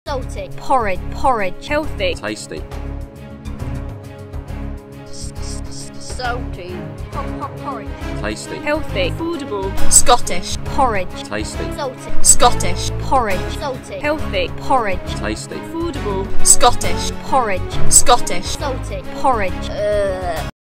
salty, porridge, porridge, healthy, tasty, salty, porridge, tasty, healthy, affordable, Scottish, porridge, tasty, salty, Scottish, porridge, salty, healthy, porridge, tasty. affordable, Scottish, porridge, Scottish, salty, porridge.